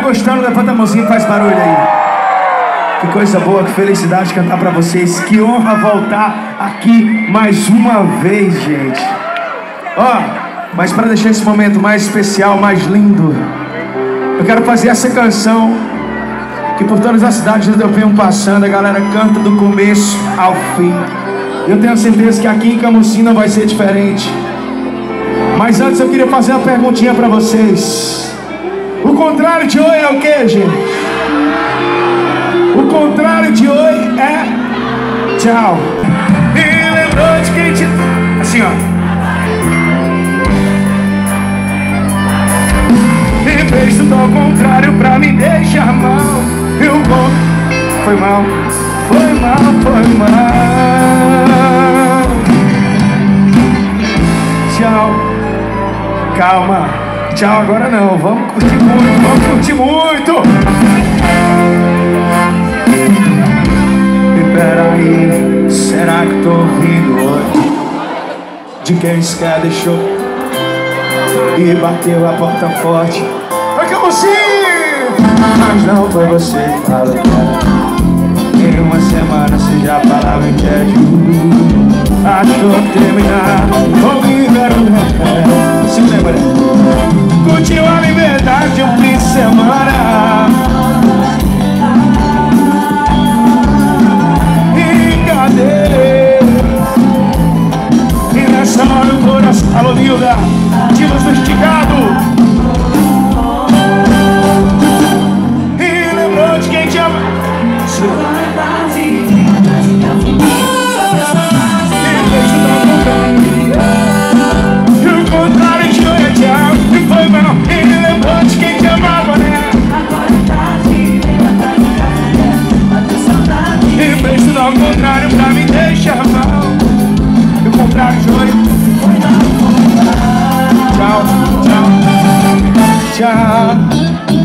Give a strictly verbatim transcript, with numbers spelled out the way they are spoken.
gostando, levanta a mãozinha e faz barulho aí. Que coisa boa, que felicidade cantar pra vocês. Que honra voltar aqui mais uma vez, gente. Ó, mas pra deixar esse momento mais especial, mais lindo, eu quero fazer essa canção que por todas as cidades eu venho passando, a galera canta do começo ao fim. Eu tenho certeza que aqui em Camusim vai ser diferente. Mas antes eu queria fazer uma perguntinha pra vocês. O contrário de oi é o que, gente? O contrário de oi é tchau. E lembrou de quem te... Assim, ó. E fez tudo ao contrário pra me deixar mal. Eu vou... Foi mal, foi mal, foi mal. Tchau. Calma. Tchau agora não. Vamos curtir muito, vamos curtir muito. E peraí, será que tô ouvindo hoje? De quem sequer deixou e bateu a porta forte. Foi que eu mas não foi você que falou que era. Em uma semana você já falava que é justo. Achou que terminar comigo era um remédio. Se lembra? Curtiu a liberdade um fim de semana. E cadê? E nessa hora o coração... Alô, Nilda, de luz esticado. Ao contrário pra me deixar mal. E o contrário de oi. Tchau, tchau, tchau.